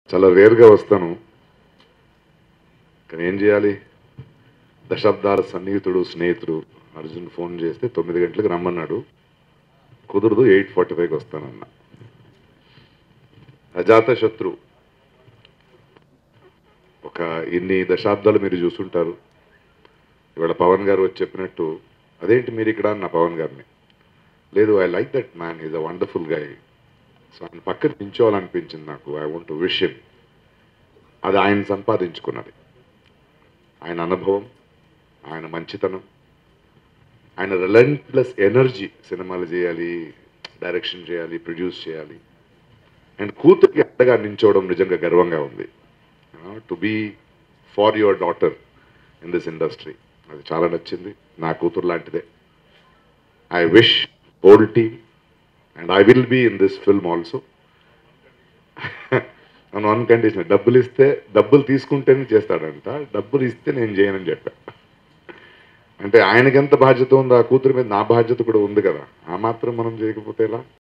చాలా రేర్గా వస్తాను, కానీ ఏం చేయాలి, దశాబ్దాల సన్నిహితుడు స్నేహితుడు అర్జున్ ఫోన్ చేస్తే 9 గంటలకు రమ్మన్నాడు, కుదరదు 8:45కి వస్తానన్న. అజాత శత్రు, ఒక ఇన్ని దశాబ్దాలు మీరు చూసుంటారు. ఇవాళ పవన్ గారు వచ్చి చెప్పినట్టు, అదేంటి మీరు ఇక్కడ అన్న పవన్ గారిని, లేదు I like that man, is a wonderful guy. So ఆయన పక్కన నించోవాలనిపించింది నాకు. I want to wish him. అది ఆయన సంపాదించుకున్నది, ఆయన అనుభవం, ఆయన మంచితనం, ఆయన రిలెంట్లెస్ ఎనర్జీ. సినిమాలు చేయాలి, డైరెక్షన్ చేయాలి, ప్రొడ్యూస్ చేయాలి, అండ్ కూతురికి అండగా నించోవడం నిజంగా గర్వంగా ఉంది. To be for your daughter in this industry, అది చాలా నచ్చింది. నా కూతురు లాంటిదే. I wish whole team, and I will be in this film also. నన్ను వన్ కండిషన్, డబ్బులు ఇస్తే, డబ్బులు తీసుకుంటేనే చేస్తాడంట, డబ్బులు ఇస్తే నేను చేయనని చెప్పా. అంటే ఆయనకి ఎంత బాధ్యత ఉందో ఆ కూతురు మీద, నా బాధ్యత కూడా ఉంది కదా. ఆ మాత్రం మనం చేయకపోతే ఎలా?